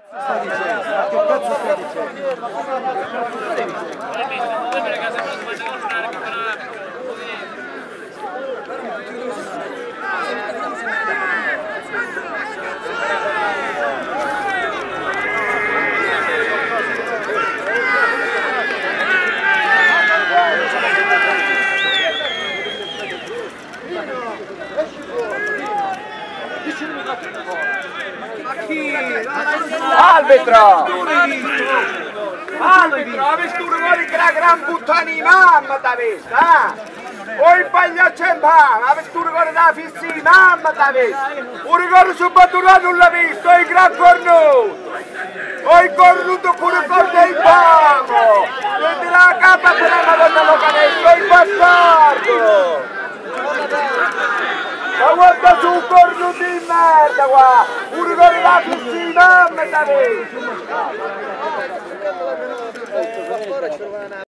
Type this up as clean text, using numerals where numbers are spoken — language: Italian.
Stai dicendo? Che cazzo stai dicendo? Arbitro! Arbitro, avessi tu vuoi che la gran puttana di mamma t'ha vista, o il pagliaccio in mano, avessi tu ricordo da fissi di mamma t'ha vista, un ricordo su battuta non l'ha visto, il gran cornuto, o il cornuto pure corda in mano, prendi la capa per la madonna localetta, il bastardo! Ma guarda su un corno di merda qua! Un ricordo da piscina, me da